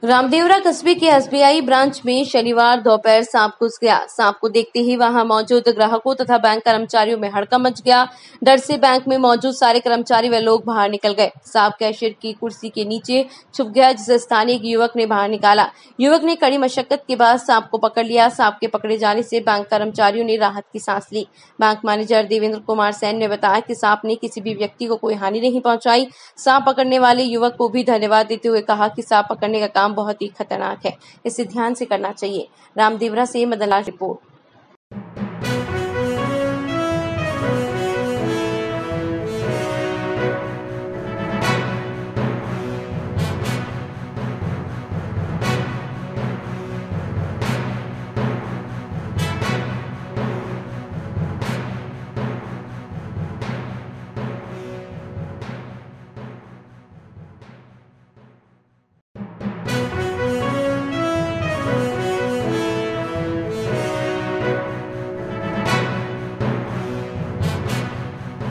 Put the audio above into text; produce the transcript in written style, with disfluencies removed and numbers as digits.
रामदेवरा कस्बे के SBI branch में शनिवार दोपहर सांप घुस गया। सांप को देखते ही वहां मौजूद ग्राहकों तथा बैंक कर्मचारियों में हड़कंप मच गया। डर से बैंक में मौजूद सारे कर्मचारी व लोग बाहर निकल गए। सांप कैशियर की कुर्सी के नीचे छुप गया, जिसे स्थानीय एक युवक ने बाहर निकाला। युवक ने कड़ी मशक्कत के बाद सांप को पकड़ लिया। सांप के पकड़े जाने से बैंक कर्मचारियों ने राहत की सांस ली। बैंक मैनेजर देवेंद्र कुमार सैन ने बताया कि सांप ने किसी भी व्यक्ति को कोई हानि नहीं पहुंचाई। सांप पकड़ने वाले युवक को भी धन्यवाद देते हुए कहा कि सांप पकड़ने का काम बहुत ही खतरनाक है, इसे ध्यान से करना चाहिए। रामदेवरा से मदनलाल रिपोर्ट।